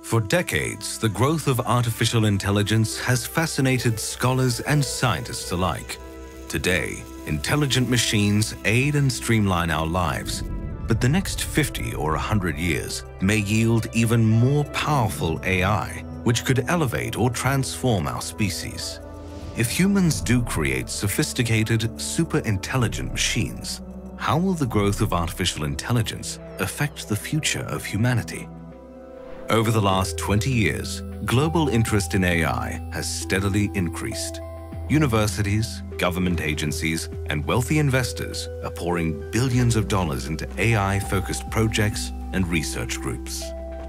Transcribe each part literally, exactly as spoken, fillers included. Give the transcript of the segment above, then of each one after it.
For decades, the growth of artificial intelligence has fascinated scholars and scientists alike. Today, intelligent machines aid and streamline our lives, but the next fifty or one hundred years may yield even more powerful A I, which could elevate or transform our species. If humans do create sophisticated, super-intelligent machines, how will the growth of artificial intelligence affect the future of humanity? Over the last twenty years, global interest in A I has steadily increased. Universities, government agencies, and wealthy investors are pouring billions of dollars into A I-focused projects and research groups.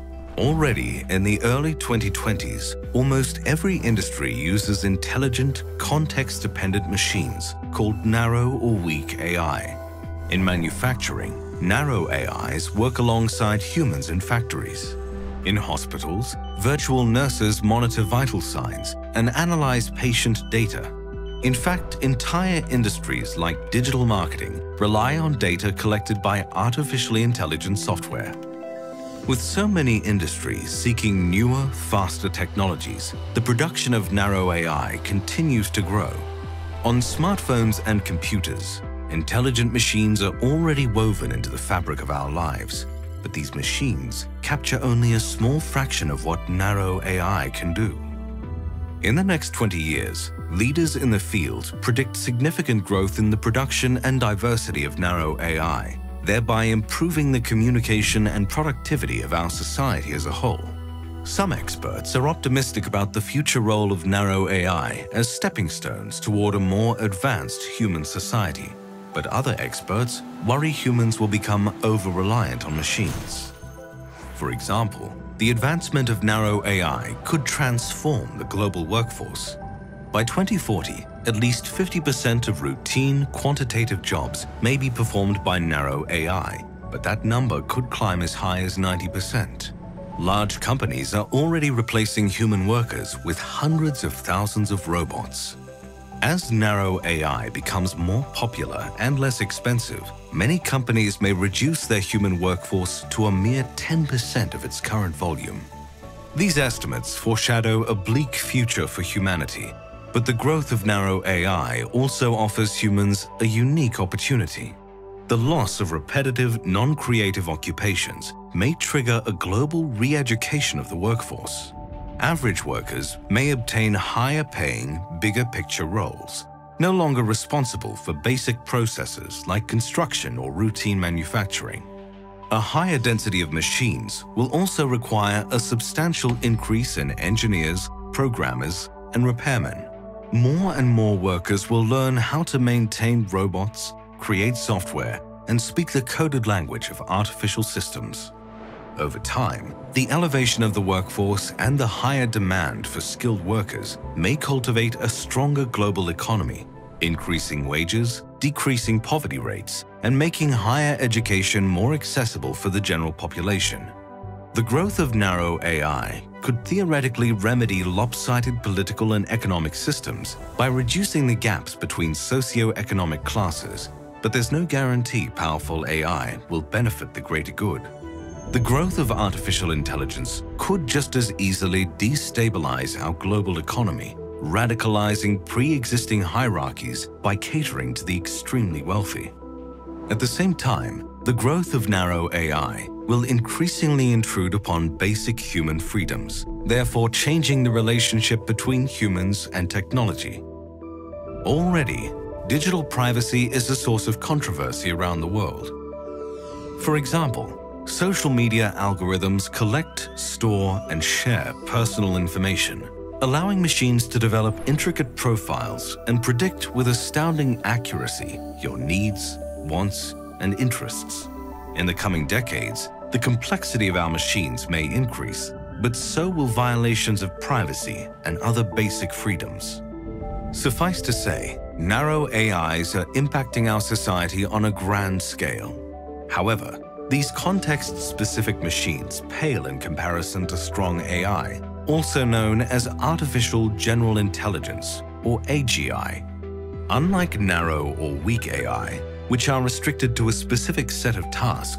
Already in the early twenty twenties, almost every industry uses intelligent, context-dependent machines called narrow or weak A I. In manufacturing, narrow A Is work alongside humans in factories. In hospitals, virtual nurses monitor vital signs and analyze patient data. In fact, entire industries like digital marketing rely on data collected by artificially intelligent software. With so many industries seeking newer, faster technologies, the production of narrow A I continues to grow. On smartphones and computers, intelligent machines are already woven into the fabric of our lives. But these machines capture only a small fraction of what narrow A I can do. In the next twenty years, leaders in the field predict significant growth in the production and diversity of narrow A I, thereby improving the communication and productivity of our society as a whole. Some experts are optimistic about the future role of narrow A I as stepping stones toward a more advanced human society. But other experts worry humans will become over-reliant on machines. For example, the advancement of narrow A I could transform the global workforce. By twenty forty, at least fifty percent of routine, quantitative jobs may be performed by narrow A I, but that number could climb as high as ninety percent. Large companies are already replacing human workers with hundreds of thousands of robots. As narrow A I becomes more popular and less expensive, many companies may reduce their human workforce to a mere ten percent of its current volume. These estimates foreshadow a bleak future for humanity, but the growth of narrow A I also offers humans a unique opportunity. The loss of repetitive, non-creative occupations may trigger a global re-education of the workforce. Average workers may obtain higher-paying, bigger-picture roles, no longer responsible for basic processes like construction or routine manufacturing. A higher density of machines will also require a substantial increase in engineers, programmers, and repairmen. More and more workers will learn how to maintain robots, create software, and speak the coded language of artificial systems. Over time, the elevation of the workforce and the higher demand for skilled workers may cultivate a stronger global economy, increasing wages, decreasing poverty rates, and making higher education more accessible for the general population. The growth of narrow A I could theoretically remedy lopsided political and economic systems by reducing the gaps between socio-economic classes, but there's no guarantee powerful A I will benefit the greater good. The growth of artificial intelligence could just as easily destabilize our global economy, radicalizing pre-existing hierarchies by catering to the extremely wealthy. At the same time, the growth of narrow A I will increasingly intrude upon basic human freedoms, therefore changing the relationship between humans and technology. Already, digital privacy is a source of controversy around the world. For example, social media algorithms collect, store, and share personal information, allowing machines to develop intricate profiles and predict with astounding accuracy your needs, wants, and interests. In the coming decades, the complexity of our machines may increase, but so will violations of privacy and other basic freedoms. Suffice to say, narrow A Is are impacting our society on a grand scale. However, these context-specific machines pale in comparison to strong A I, also known as Artificial General Intelligence, or A G I. Unlike narrow or weak A I, which are restricted to a specific set of tasks,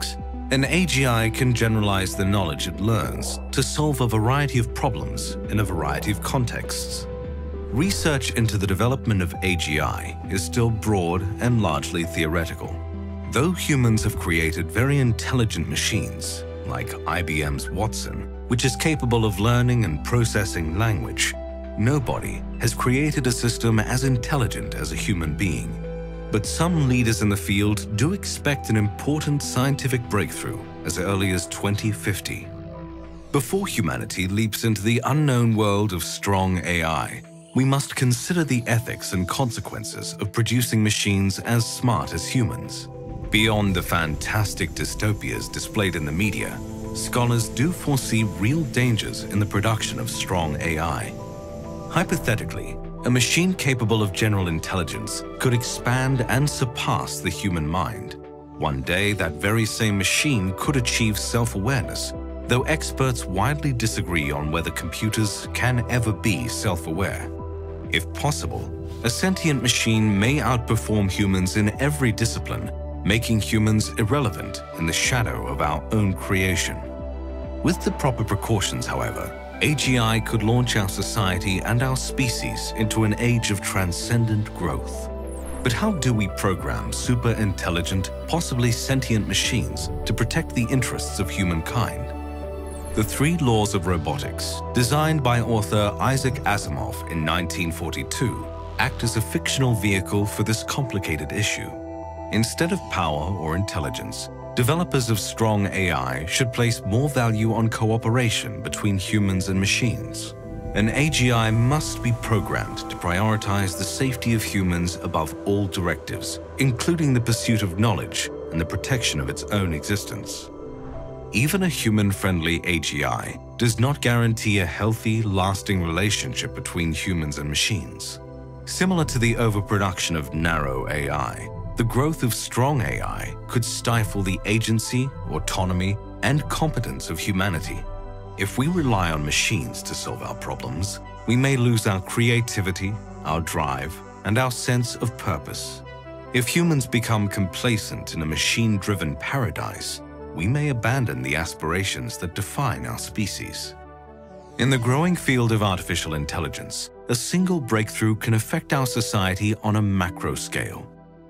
An A G I can generalize the knowledge it learns to solve a variety of problems in a variety of contexts. Research into the development of A G I is still broad and largely theoretical. Though humans have created very intelligent machines, like I B M's Watson, which is capable of learning and processing language, nobody has created a system as intelligent as a human being. But some leaders in the field do expect an important scientific breakthrough as early as twenty fifty. Before humanity leaps into the unknown world of strong A I, we must consider the ethics and consequences of producing machines as smart as humans. Beyond the fantastic dystopias displayed in the media, scholars do foresee real dangers in the production of strong A I. Hypothetically, a machine capable of general intelligence could expand and surpass the human mind. One day, that very same machine could achieve self-awareness, though experts widely disagree on whether computers can ever be self-aware. If possible, a sentient machine may outperform humans in every discipline, making humans irrelevant in the shadow of our own creation. With the proper precautions, however, A G I could launch our society and our species into an age of transcendent growth. But how do we program super-intelligent, possibly sentient machines to protect the interests of humankind? The Three Laws of Robotics, designed by author Isaac Asimov in nineteen forty-two, act as a fictional vehicle for this complicated issue. Instead of power or intelligence, developers of strong A I should place more value on cooperation between humans and machines. An A G I must be programmed to prioritize the safety of humans above all directives, including the pursuit of knowledge and the protection of its own existence. Even a human-friendly A G I does not guarantee a healthy, lasting relationship between humans and machines. Similar to the overproduction of narrow A I, the growth of strong A I could stifle the agency, autonomy, and competence of humanity. If we rely on machines to solve our problems, we may lose our creativity, our drive, and our sense of purpose. If humans become complacent in a machine-driven paradise, we may abandon the aspirations that define our species. In the growing field of artificial intelligence, a single breakthrough can affect our society on a macro scale.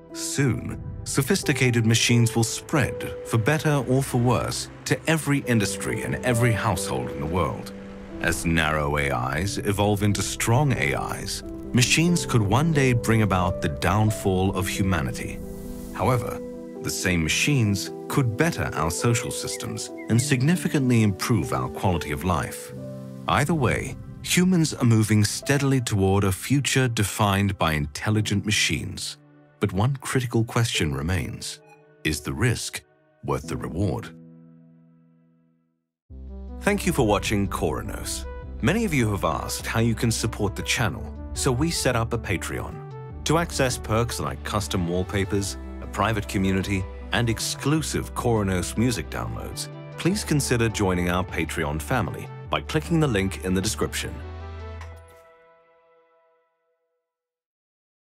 Soon, sophisticated machines will spread, for better or for worse, to every industry and every household in the world. As narrow A Is evolve into strong A Is, machines could one day bring about the downfall of humanity. However, the same machines could better our social systems and significantly improve our quality of life. Either way, humans are moving steadily toward a future defined by intelligent machines. But one critical question remains: is the risk worth the reward? Thank you for watching Coronos. Many of you have asked how you can support the channel, so we set up a Patreon. To access perks like custom wallpapers, a private community, and exclusive Coronos music downloads, please consider joining our Patreon family by clicking the link in the description.